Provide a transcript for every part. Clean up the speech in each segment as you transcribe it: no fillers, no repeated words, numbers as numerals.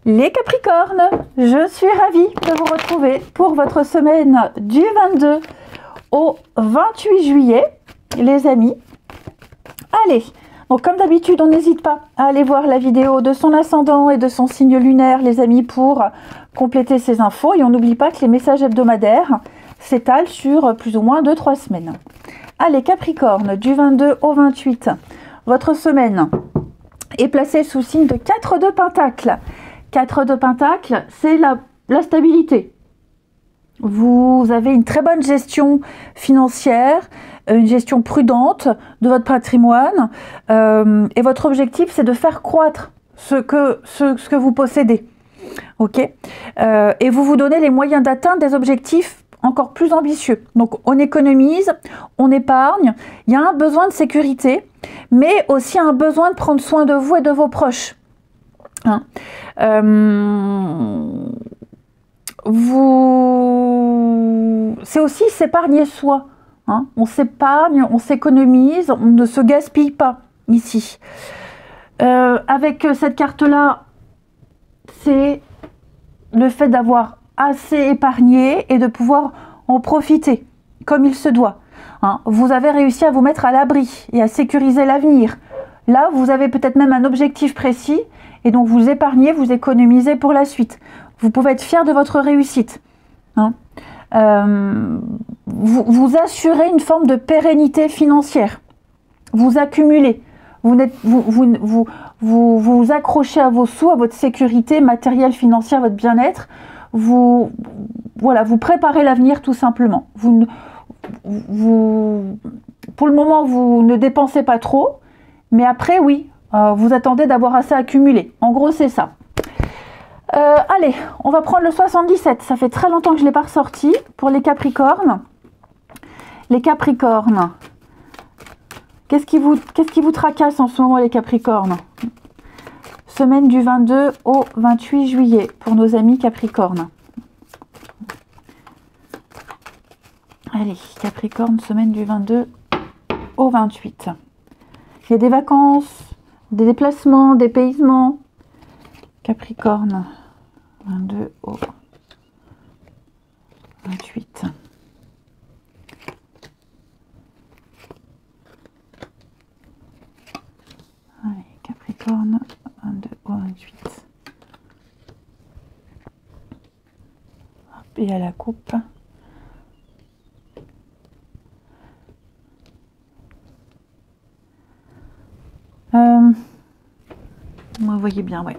Les Capricornes, je suis ravie de vous retrouver pour votre semaine du 22 au 28 juillet, les amis. Allez, donc comme d'habitude, on n'hésite pas à aller voir la vidéo de son ascendant et de son signe lunaire, les amis, pour compléter ces infos. Et on n'oublie pas que les messages hebdomadaires s'étalent sur plus ou moins 2-3 semaines. Allez, Capricorne, du 22 au 28, votre semaine est placée sous signe de 4 de Pentacle. 4 de Pentacle, c'est la stabilité. Vous avez une très bonne gestion financière, une gestion prudente de votre patrimoine, et votre objectif, c'est de faire croître ce que vous possédez. Ok, et vous vous donnez les moyens d'atteindre des objectifs encore plus ambitieux. Donc, on économise, on épargne, il y a un besoin de sécurité, mais aussi un besoin de prendre soin de vous et de vos proches. Hein. C'est aussi s'épargner soi. Hein. On s'épargne, on s'économise, on ne se gaspille pas ici. Avec cette carte-là, c'est le fait d'avoir assez épargné et de pouvoir en profiter comme il se doit. Hein. Vous avez réussi à vous mettre à l'abri et à sécuriser l'avenir. Là, vous avez peut-être même un objectif précis et donc vous épargnez, vous économisez pour la suite. Vous pouvez être fier de votre réussite. Hein. Vous assurez une forme de pérennité financière. Vous accumulez. Vous accrochez à vos sous, à votre sécurité matérielle, financière, votre bien-être. Voilà, vous préparez l'avenir tout simplement. Pour le moment, vous ne dépensez pas trop. Mais après, oui, vous attendez d'avoir assez accumulé. En gros, c'est ça. Allez, on va prendre le 77. Ça fait très longtemps que je ne l'ai pas ressorti pour les Capricornes. Les Capricornes. Qu'est-ce qui vous tracasse en ce moment, les Capricornes? Semaine du 22 au 28 juillet pour nos amis Capricornes. Allez, Capricorne, semaine du 22 au 28. Il y a des vacances, des déplacements, des dépaysements. Capricorne, 22 au 28. Allez, Capricorne, 22 au 28. Hop, et à la coupe. Vous voyez bien, ouais.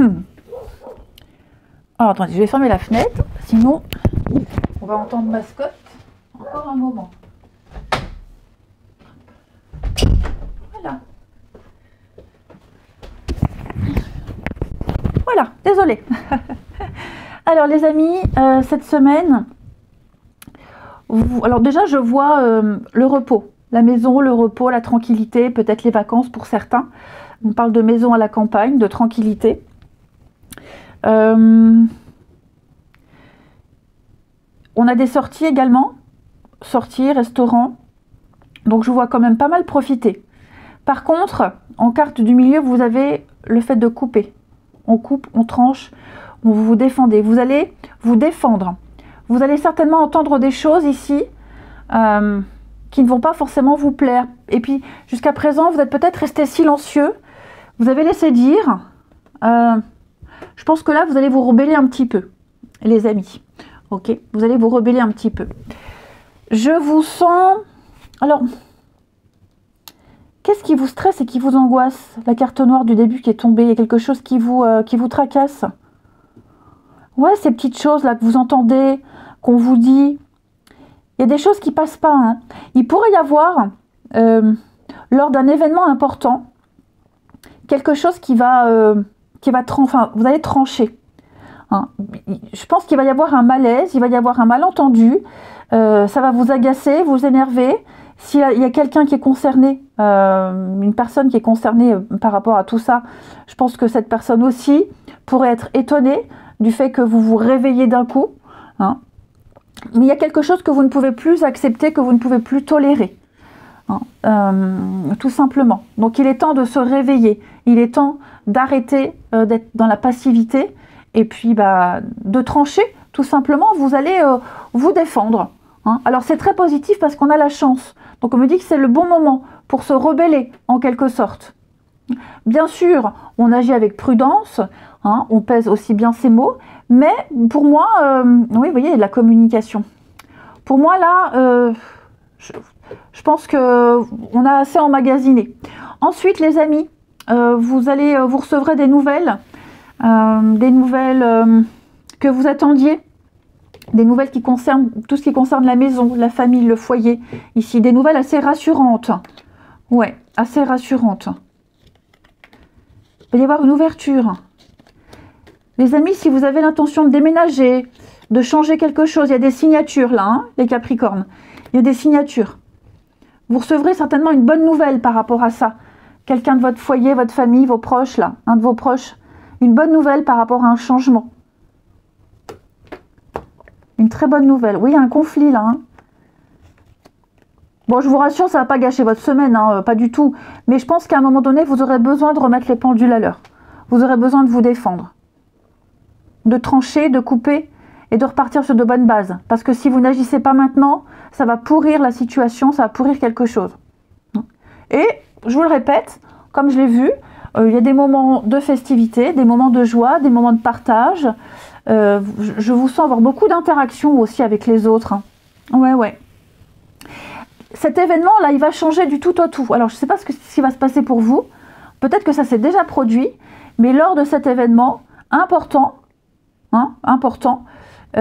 Alors, attendez, je vais fermer la fenêtre, sinon on va entendre mascotte encore un moment. Voilà. Voilà, désolée. Alors, les amis, cette semaine, alors déjà, je vois le repos. La maison, le repos, la tranquillité, peut-être les vacances pour certains. On parle de maison à la campagne, de tranquillité. On a des sorties également. Sorties, restaurants. Donc je vois quand même pas mal profiter. Par contre, en carte du milieu, vous avez le fait de couper. On coupe, on tranche, vous vous défendez. Vous allez vous défendre. Vous allez certainement entendre des choses ici qui ne vont pas forcément vous plaire. Et puis, jusqu'à présent, vous êtes peut-être resté silencieux. Vous avez laissé dire. Je pense que là, vous allez vous rebeller un petit peu, les amis. Ok, vous allez vous rebeller un petit peu. Je vous sens... Alors, qu'est-ce qui vous stresse et qui vous angoisse? La carte noire du début qui est tombée. Il y a quelque chose qui vous tracasse. Ouais, ces petites choses-là que vous entendez, qu'on vous dit... Il y a des choses qui ne passent pas. Hein. Il pourrait y avoir, lors d'un événement important, quelque chose qui va enfin, vous allez trancher. Hein. Je pense qu'il va y avoir un malaise, il va y avoir un malentendu. Ça va vous agacer, vous énerver. S'il y a quelqu'un qui est concerné, une personne qui est concernée par rapport à tout ça, je pense que cette personne aussi pourrait être étonnée du fait que vous vous réveillez d'un coup. Hein. Mais il y a quelque chose que vous ne pouvez plus accepter, que vous ne pouvez plus tolérer. Hein, tout simplement. Donc il est temps de se réveiller. Il est temps d'arrêter d'être dans la passivité et puis bah, de trancher, tout simplement, vous allez vous défendre. Hein. Alors c'est très positif parce qu'on a la chance. Donc on me dit que c'est le bon moment pour se rebeller, en quelque sorte. Bien sûr, on agit avec prudence, hein, on pèse aussi bien ses mots, mais pour moi, oui, vous voyez, il y a de la communication. Pour moi, là, je pense qu'on a assez emmagasiné. Ensuite, les amis, vous recevrez des nouvelles que vous attendiez, des nouvelles qui concernent tout ce qui concerne la maison, la famille, le foyer. Ici, des nouvelles assez rassurantes. Ouais, assez rassurantes. Il va y avoir une ouverture. Les amis, si vous avez l'intention de déménager, de changer quelque chose, il y a des signatures là, hein, les Capricornes. Il y a des signatures. Vous recevrez certainement une bonne nouvelle par rapport à ça. Quelqu'un de votre foyer, votre famille, vos proches là, un de vos proches. Une bonne nouvelle par rapport à un changement. Une très bonne nouvelle. Oui, il y a un conflit là. Hein. Bon, je vous rassure, ça ne va pas gâcher votre semaine, hein, pas du tout. Mais je pense qu'à un moment donné, vous aurez besoin de remettre les pendules à l'heure. Vous aurez besoin de vous défendre. De trancher, de couper et de repartir sur de bonnes bases. Parce que si vous n'agissez pas maintenant, ça va pourrir la situation, ça va pourrir quelque chose. Et, je vous le répète, comme je l'ai vu, il y a des moments de festivité, des moments de joie, des moments de partage. Je vous sens avoir beaucoup d'interactions aussi avec les autres. Hein. Ouais, ouais. Cet événement-là, il va changer du tout au tout. Alors, je ne sais pas ce qui va se passer pour vous. Peut-être que ça s'est déjà produit. Mais lors de cet événement important, hein, important, il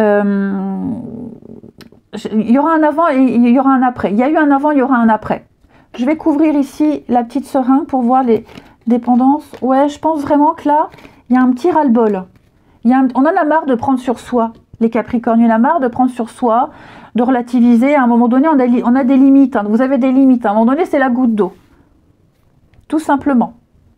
y aura un avant et il y aura un après. Il y a eu un avant, il y aura un après. Je vais couvrir ici la petite seringue pour voir les dépendances. Ouais, je pense vraiment que là, il y a un petit ras-le-bol. On en a marre de prendre sur soi, les Capricornes. Il y en a marre de prendre sur soi, de relativiser. À un moment donné, on a des limites. Hein. Vous avez des limites. À un moment donné, c'est la goutte d'eau. Tout simplement.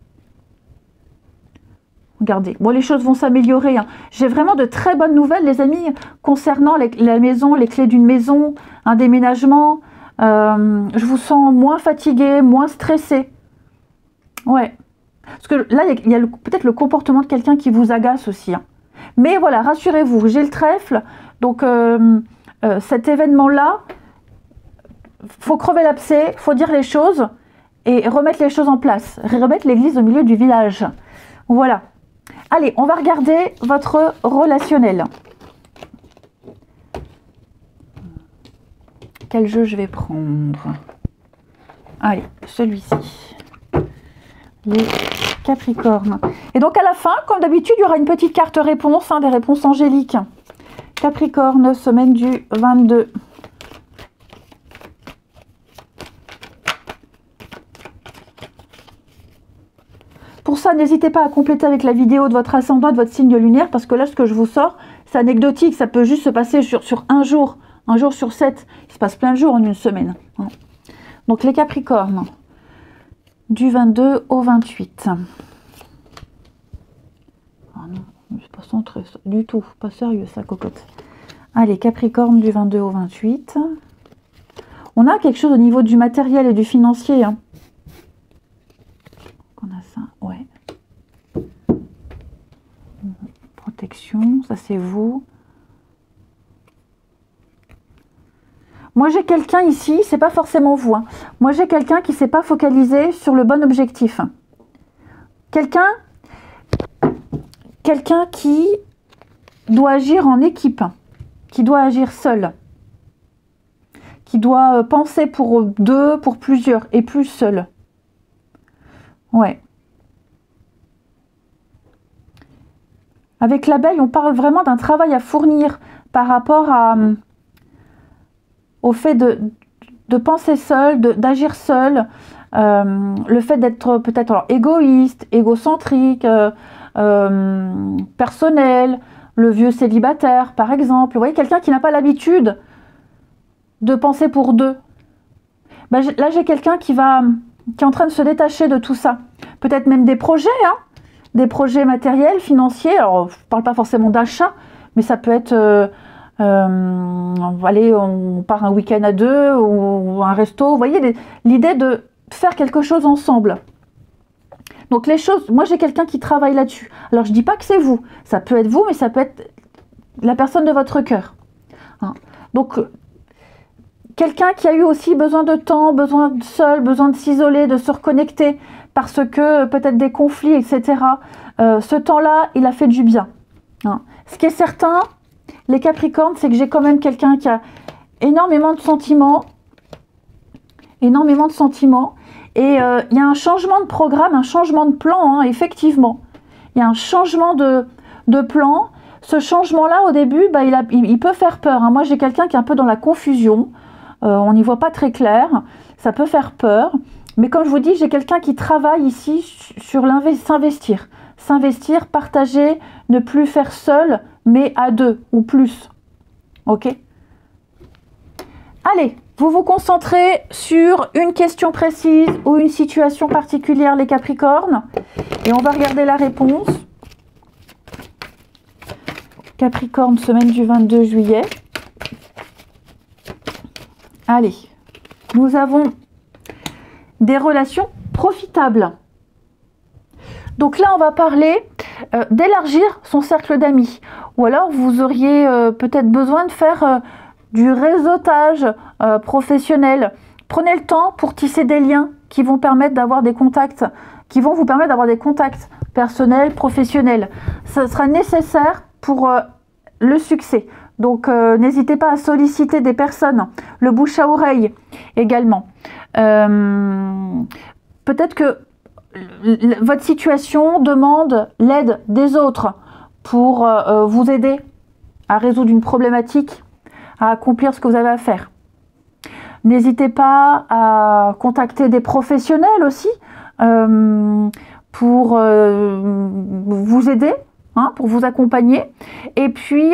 Regardez. Bon, les choses vont s'améliorer. Hein. J'ai vraiment de très bonnes nouvelles, les amis, concernant la maison, les clés d'une maison, un déménagement. Je vous sens moins fatigué, moins stressé. Ouais. Parce que là, il y a peut-être le comportement de quelqu'un qui vous agace aussi. Hein. Mais voilà, rassurez-vous, j'ai le trèfle. Donc, cet événement-là, faut crever l'abcès, faut dire les choses et remettre les choses en place. Remettre l'église au milieu du village. Voilà. Allez, on va regarder votre relationnel. Quel jeu je vais prendre? Allez, celui-ci. Les Capricornes. Et donc à la fin, comme d'habitude, il y aura une petite carte réponse, hein, des réponses angéliques. Capricorne, semaine du 22. Pour ça, n'hésitez pas à compléter avec la vidéo de votre ascendant et de votre signe lunaire, parce que là, ce que je vous sors, c'est anecdotique. Ça peut juste se passer sur un jour sur 7. Il se passe plein de jours en une semaine. Donc les Capricornes, du 22 au 28. Ah non, c'est pas centré du tout, pas sérieux ça, cocotte. Allez, Capricorne, du 22 au 28. On a quelque chose au niveau du matériel et du financier. Hein. On a ça, ouais. Protection, ça c'est vous. Moi j'ai quelqu'un ici, c'est pas forcément vous. Hein. Moi j'ai quelqu'un qui ne s'est pas focalisé sur le bon objectif. Quelqu'un qui doit agir en équipe, qui doit agir seul, qui doit penser pour deux, pour plusieurs et plus seul. Ouais. Avec l'abeille, on parle vraiment d'un travail à fournir par rapport au fait de penser seul, d'agir seul, le fait d'être peut-être égoïste, égocentrique, personnel, le vieux célibataire par exemple. Vous voyez, quelqu'un qui n'a pas l'habitude de penser pour deux. Ben, là, j'ai quelqu'un qui est en train de se détacher de tout ça. Peut-être même des projets, hein, des projets matériels, financiers. Alors, je ne parle pas forcément d'achat, mais ça peut être, allez, on part un week-end à deux ou un resto. Vous voyez, l'idée de faire quelque chose ensemble. Donc les choses, moi j'ai quelqu'un qui travaille là-dessus. Alors je dis pas que c'est vous, ça peut être vous, mais ça peut être la personne de votre cœur. Hein. Donc quelqu'un qui a eu aussi besoin de temps, besoin de seul, besoin de s'isoler, de se reconnecter, parce que peut-être des conflits, etc. Ce temps-là, il a fait du bien. Hein. Ce qui est certain, les Capricornes, c'est que j'ai quand même quelqu'un qui a énormément de sentiments, et il y a un changement de programme, un changement de plan, hein, effectivement. Il y a un changement de plan. Ce changement-là, au début, bah, il peut faire peur. Hein. Moi, j'ai quelqu'un qui est un peu dans la confusion. On n'y voit pas très clair. Ça peut faire peur. Mais comme je vous dis, j'ai quelqu'un qui travaille ici sur s'investir. S'investir, partager, ne plus faire seul, mais à deux ou plus. Ok? Allez, vous vous concentrez sur une question précise ou une situation particulière, les Capricornes. Et on va regarder la réponse. Capricorne, semaine du 22 juillet. Allez, nous avons des relations profitables. Donc là, on va parler d'élargir son cercle d'amis. Ou alors, vous auriez peut-être besoin de faire du réseautage professionnel. Prenez le temps pour tisser des liens qui vont permettre d'avoir des contacts, qui vont vous permettre d'avoir des contacts personnels, professionnels. Ça sera nécessaire pour le succès. Donc, n'hésitez pas à solliciter des personnes. Le bouche à oreille également. Peut-être que votre situation demande l'aide des autres pour vous aider à résoudre une problématique, à accomplir ce que vous avez à faire. N'hésitez pas à contacter des professionnels aussi pour vous aider, hein, pour vous accompagner. Et puis,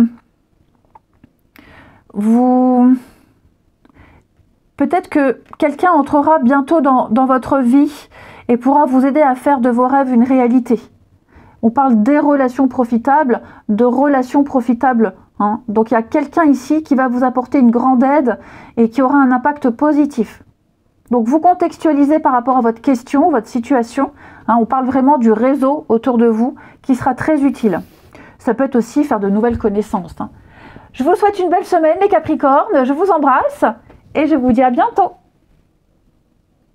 peut-être que quelqu'un entrera bientôt dans votre vie et pourra vous aider à faire de vos rêves une réalité. On parle des relations profitables, de relations profitables. Hein. Donc il y a quelqu'un ici qui va vous apporter une grande aide et qui aura un impact positif. Donc vous contextualisez par rapport à votre question, votre situation. Hein. On parle vraiment du réseau autour de vous qui sera très utile. Ça peut être aussi faire de nouvelles connaissances. Hein. Je vous souhaite une belle semaine les Capricornes, je vous embrasse et je vous dis à bientôt.